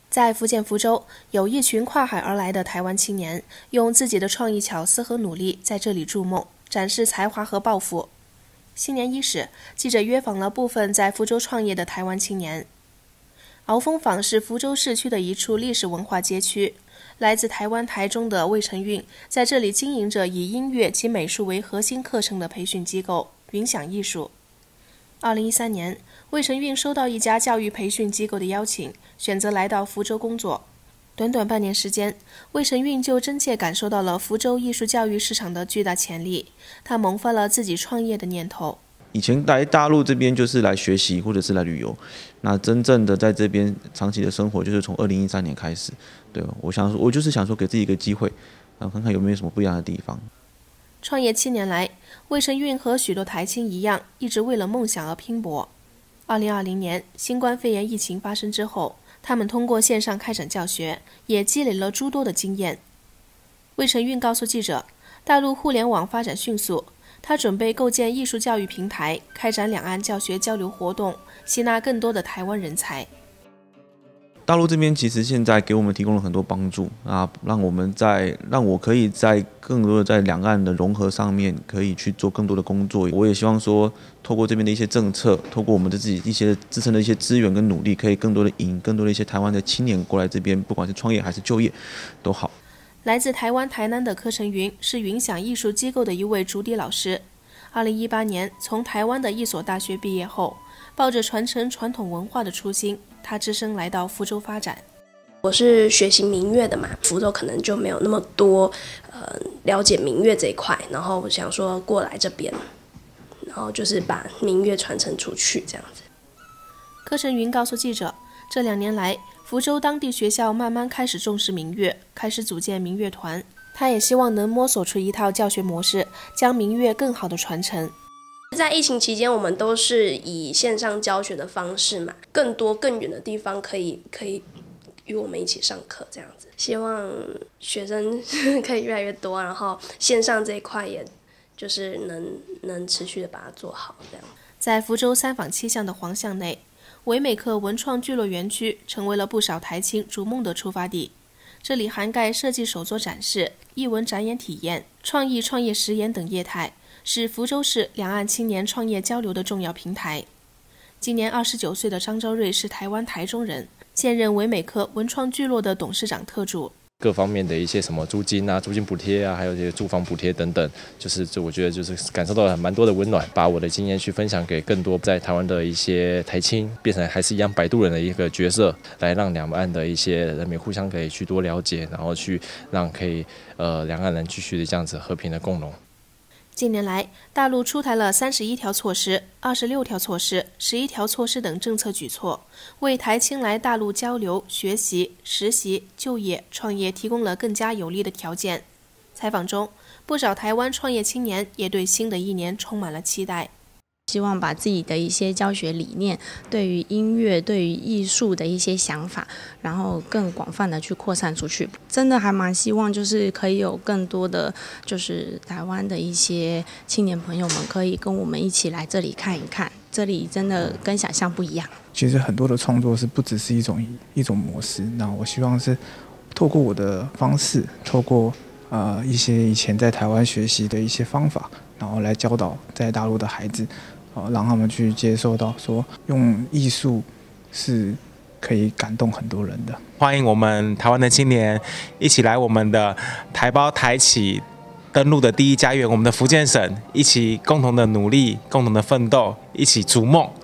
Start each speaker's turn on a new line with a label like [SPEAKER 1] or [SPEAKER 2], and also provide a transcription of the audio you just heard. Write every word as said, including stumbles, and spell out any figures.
[SPEAKER 1] 在福建福州，有一群跨海而来的台湾青年，用自己的创意巧思和努力在这里筑梦，展示才华和抱负。新年伊始，记者约访了部分在福州创业的台湾青年。鳌峰坊是福州市区的一处历史文化街区，来自台湾台中的魏成运在这里经营着以音乐及美术为核心课程的培训机构云享艺术。二零一三年，魏成运收到一家教育培训机构的邀请，选择来到福州工作。短短半年时间，魏成运就真切感受到了福州艺术教育市场的巨大潜力，他萌发了自己创业的念头。
[SPEAKER 2] 以前来大陆这边就是来学习或者是来旅游，那真正的在这边长期的生活就是从二零一三年开始。对，我想说，我就是想说给自己一个机会，然后看看有没有什么不一样的地方。
[SPEAKER 1] 创业七年来，魏成运和许多台青一样，一直为了梦想而拼搏。二零二零年，新冠肺炎疫情发生之后，他们通过线上开展教学，也积累了诸多的经验。魏成运告诉记者，大陆互联网发展迅速，他准备构建艺术教育平台，开展两岸教学交流活动，吸纳更多的台湾人才。
[SPEAKER 2] 大陆这边其实现在给我们提供了很多帮助啊，让我们在让我可以在更多的在两岸的融合上面可以去做更多的工作。我也希望说，透过这边的一些政策，透过我们的自己一些自身的一些资源跟努力，可以更多的引更多的一些台湾的青年过来这边，不管是创业还是就业，都好。
[SPEAKER 1] 来自台湾台南的柯成云是云享艺术机构的一位主理老师。二零一八年从台湾的一所大学毕业后，抱着传承传统文化的初心，他只身来到福州发展。
[SPEAKER 3] 我是学习民乐的嘛，福州可能就没有那么多呃了解民乐这一块，然后我想说过来这边，然后就是把民乐传承出去这样子。
[SPEAKER 1] 柯成云告诉记者，这两年来，福州当地学校慢慢开始重视民乐，开始组建民乐团。他也希望能摸索出一套教学模式，将民乐更好的传承。
[SPEAKER 3] 在疫情期间，我们都是以线上教学的方式嘛，更多更远的地方可以可以与我们一起上课这样子。希望学生可以越来越多，然后线上这一块也就是能能持续的把它做好这样。
[SPEAKER 1] 在福州三坊七巷的黄巷内，唯美客文创聚落园区成为了不少台青逐梦的出发地。这里涵盖设计手作展示、艺文展演体验、创意创业实验等业态，是福州市两岸青年创业交流的重要平台。今年二十九岁的张昭瑞是台湾台中人，现任唯美客文创聚落的董事长特助。
[SPEAKER 4] 各方面的一些什么租金啊、租金补贴啊，还有一些住房补贴等等，就是这我觉得就是感受到了蛮多的温暖，把我的经验去分享给更多在台湾的一些台青，变成还是一样摆渡人的一个角色，来让两岸的一些人民互相可以去多了解，然后去让可以呃两岸人继续的这样子和平的共荣。
[SPEAKER 1] 近年来，大陆出台了三十一条措施、二十六条措施、十一条措施等政策举措，为台青来大陆交流、学习、实习、就业、创业提供了更加有利的条件。采访中，不少台湾创业青年也对新的一年充满了期待。
[SPEAKER 5] 希望把自己的一些教学理念，对于音乐、对于艺术的一些想法，然后更广泛的去扩散出去。真的还蛮希望，就是可以有更多的，就是台湾的一些青年朋友们，可以跟我们一起来这里看一看。这里真的跟想象不一样。
[SPEAKER 6] 其实很多的创作是不只是一种一种模式，那我希望是透过我的方式，透过呃一些以前在台湾学习的一些方法，然后来教导在大陆的孩子。让他们去接受到说用艺术是可以感动很多人的。
[SPEAKER 7] 欢迎我们台湾的青年一起来我们的台胞台企登陆的第一家园，我们的福建省，一起共同的努力，共同的奋斗，一起逐梦。